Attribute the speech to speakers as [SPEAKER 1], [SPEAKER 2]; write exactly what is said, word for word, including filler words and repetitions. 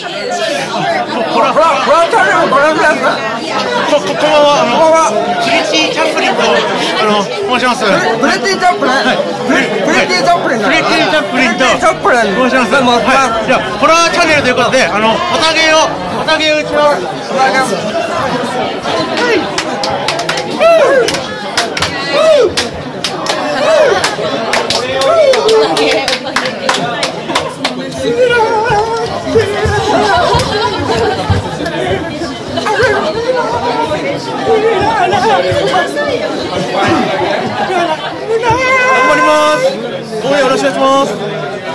[SPEAKER 1] ホラーチャンネルご覧ください。
[SPEAKER 2] ここんばんは、あのプリティチャップリンとあの申します。
[SPEAKER 1] プリティチャップリン、プリティチャップリン、
[SPEAKER 2] プリティチャップリンと
[SPEAKER 1] チャップリン
[SPEAKER 2] 申します。はい。じゃあホラーチャンネルということで、あのおたげをおたげ打ちを。頑張ります。応援よろしくお願いします。